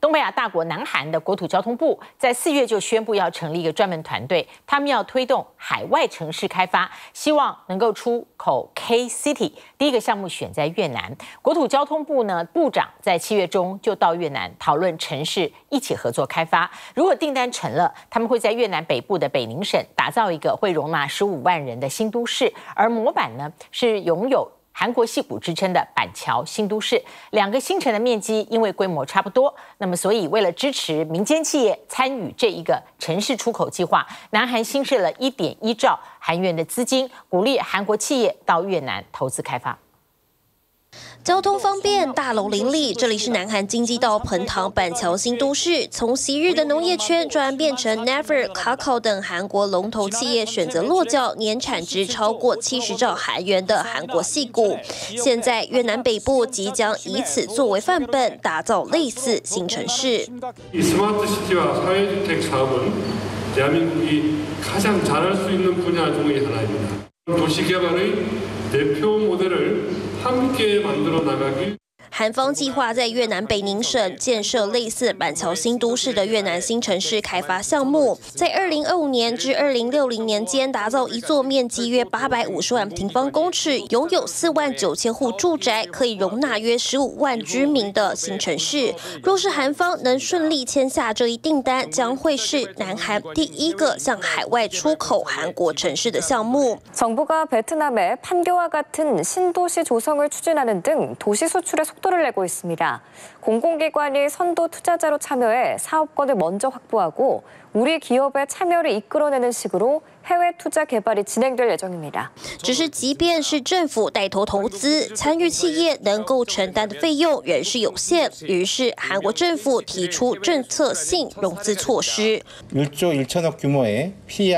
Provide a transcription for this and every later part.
东北亚大国南韩的国土交通部在4月就宣布要成立一个专门团队，他们要推动海外城市开发，希望能够出口 K City。第一个项目选在越南，国土交通部呢部长在7月中就到越南讨论城市一起合作开发。如果订单成了，他们会在越南北部的北宁省打造一个会容纳15万人的新都市，而模板呢是拥有韩国矽谷之称的板桥新都市，2个新城的面积因为规模差不多，那么所以为了支持民间企业参与这一个城市出口计划，南韩新设了1.1兆韩元的资金，鼓励韩国企业到越南投资开发。 交通方便，大楼林立，这里是南韩京畿道彭塘板桥新都市。从昔日的农业圈转变成 Naver、Kakao 等韩国龙头企业选择落脚，年产值超过70兆韩元的韩国矽谷。现在越南北部即将以此作为范本，打造类似新城市。스마트시티와사회주택사업은대한민국이韩方计划在越南北宁省建设类似板桥新都市的越南新城市开发项目，在2025年至2060年间打造一座面积约850万平方公尺、拥有4万9千户住宅、可以容纳约15万居民的新城市。若是韩方能顺利签下这一订单，将会是南韩第一个向海外出口韩国城市的项目。 정부가 베트남에 판교와 같은 신도시 조성을 추진하는 등 도시 수출에 속도를 내고 있습니다. 공공기관이 선도 투자자로 참여해 사업권을 먼저 확보하고 우리 기업의 참여를 이끌어내는 식으로 해외 투자 개발이 진행될 예정입니다. 只是即便是政府带头投資，参与企业能够承担的费用仍是有限。于是韩国政府提出政策性融资措施。 1조 1천억 규모의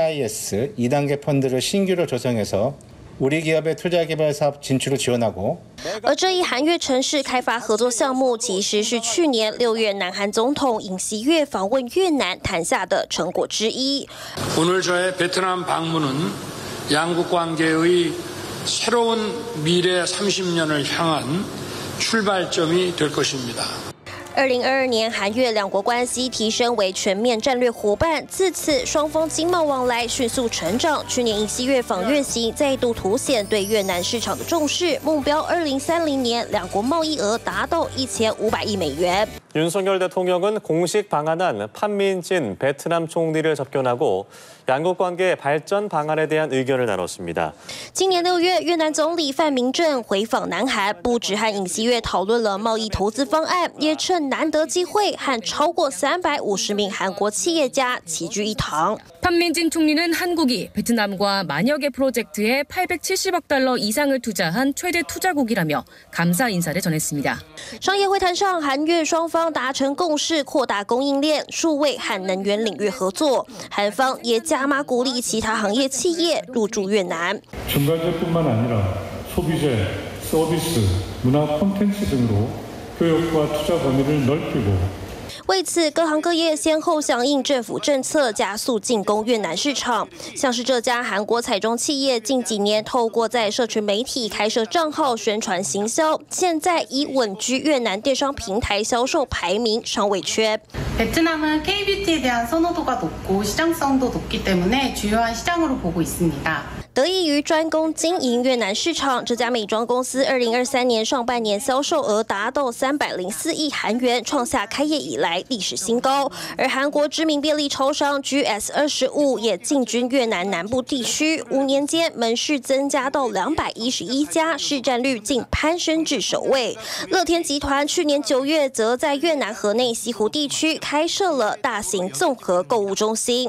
PIS 2단계 펀드를 신규로 조성해서 우리 기업의 투자 개발 사업 진출을 지원하고 而这一韩越城市开发合作项目，其实是去年6月南韩总统尹锡悦访问越南谈下的成果之一。 오늘 저의 베트남 방문은 양국 관계의 새로운 미래 30년을 향한 출발점이 될 것입니다. 2022年，韩越两国关系提升为全面战略伙伴，自此双方经贸往来迅速成长。去年尹锡悦访越行再度凸显对越南市场的重视，目标2030年两国贸易额达到1500亿美元。 윤석열 대통령은 공식 방한한 판민진 베트남 총리를 접견하고 양국 관계 발전 방안에 대한 의견을 나눴습니다. 今年6月，越南总理范明正回访南韩，不只和尹锡悦讨论了贸易投资方案，也趁难得机会和超过350名韩国企业家齐聚一堂。 판민진 총리는 한국이 베트남과 만여 개 프로젝트에 870억 달러 이상을 투자한 최대 투자국이라며 감사 인사를 전했습니다. 商业会谈上，韩越双方达成共识，扩大供应链、数位和能源领域合作。韩方也加码鼓励其他行业企业入驻越南。 중간재뿐만 아니라 소비재, 서비스, 문화 콘텐츠 등으로 교역과 투자 범위를 넓히고 为此，各行各业先后响应政府政策，加速进攻越南市场。像是这家韩国彩妆企业，近几年透过在社群媒体开设账号宣传行销，现在已稳居越南电商平台销售排名尚未缺。 베트남은 K-뷰티에 대한 선호도가 높고 시장성도 높기 때문에 주요한 시장으로 보고 있습니다. 得益于专攻经营越南市场，这家美妆公司2023年上半年销售额达到304亿韩元，创下开业以来历史新高。而韩国知名便利超商 GS25 也进军越南南部地区，5年间门市增加到211家，市占率竟攀升至首位。乐天集团去年9月则在越南河内西湖地区开设了大型综合购物中心。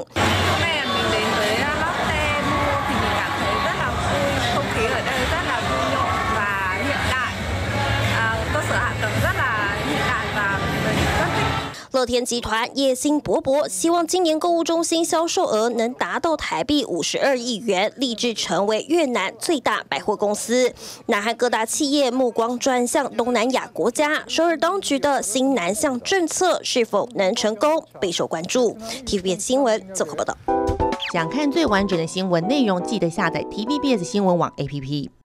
乐天集团野心勃勃，希望今年购物中心销售额能达到台币52亿元，立志成为越南最大百货公司。南韩各大企业目光转向东南亚国家，首尔当局的新南向政策是否能成功，备受关注。TVBS 新闻综合报道。 想看最完整的新闻内容，记得下载 TVBS 新闻网 APP。